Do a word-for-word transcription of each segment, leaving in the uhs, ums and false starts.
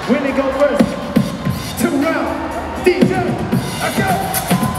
Willie go first. Two round. D J, let's go.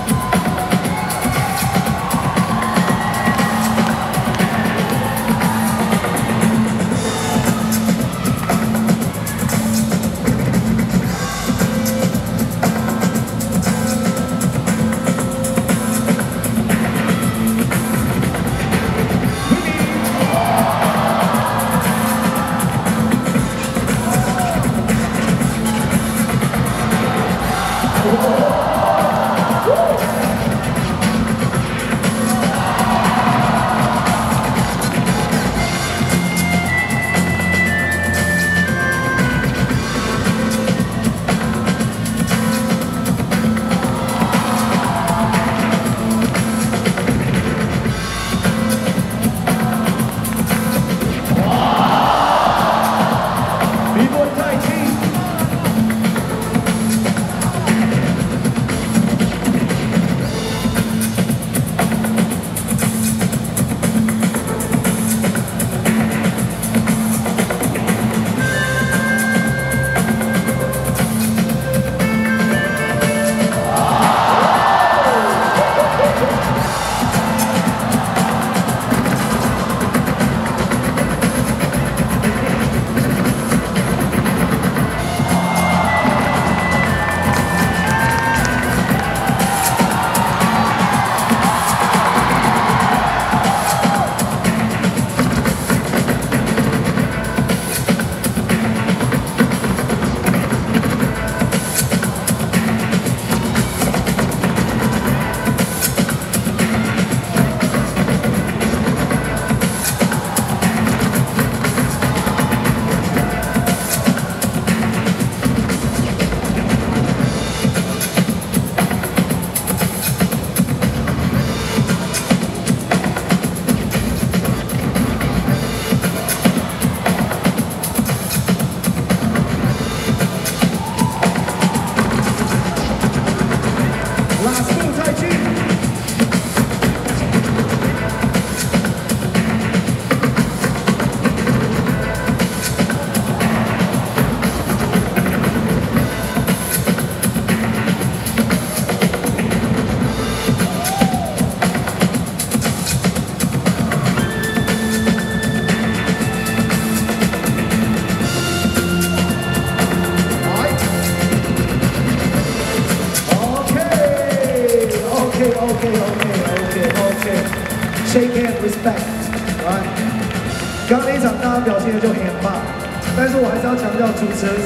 Okay, okay, okay, okay. Shake hand, respect, right? 刚刚那一场大家表现的就很棒，但是我还是要强调主持人。